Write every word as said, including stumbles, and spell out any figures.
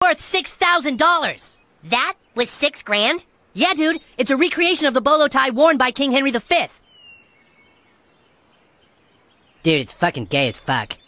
worth six thousand dollars. That was six grand? Yeah, dude. It's a recreation of the bolo tie worn by King Henry the Fifth. Dude, it's fucking gay as fuck.